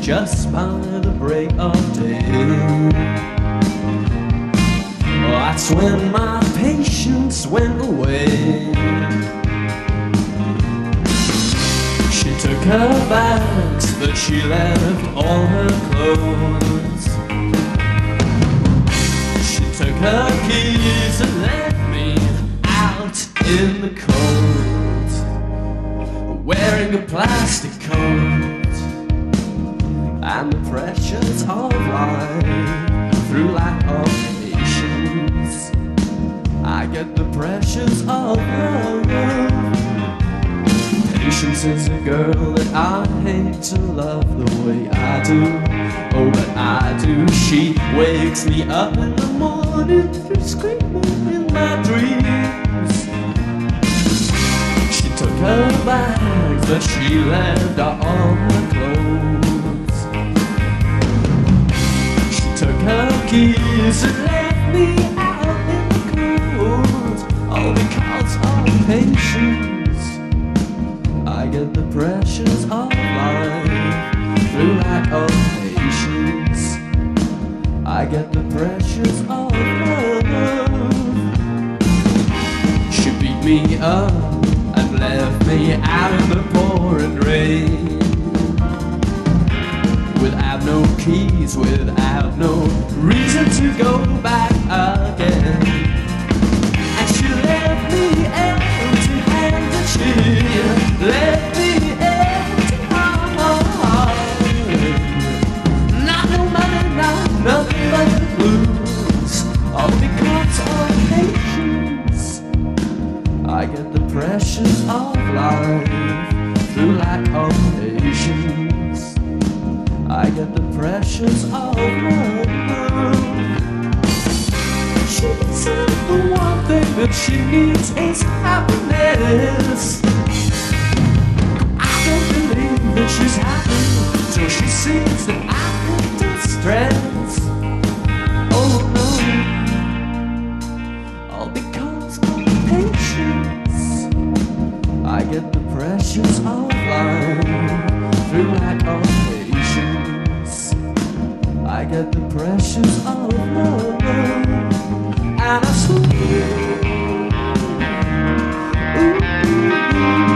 just by the break of day. Oh, that's when my patience went away. She took her bags, but she left all her clothes. She took her keys and left me out in the cold, wearing a plastic coat and the pressures of life through lack of patience. I get the pressures of love. Patience is a girl that I hate to love the way I do. Oh, but I do. She wakes me up in the morning through screaming in my dreams. She took her bags, but she left all her clothes. She took her keys and left me out in the cold. All because of patience. I get the pressures of life through lack of patience. I get the pressures of love. She beat me up and left me out in the pouring rain, without no keys, without no reason to go back again. And she left me empty-handed. She left me empty-hearted. Not no money, not nothing but the blues. All because of patience. I get the pressures of life through lack of patience. I get the pressures of love. She said the one thing that she needs is happiness. I don't believe that she's happy till she sees that I'm in distress. Oh no, all because of patience. I get the pressures of life through lack of patience. I get the pressures of love. And I swear, ooh, ooh, ooh.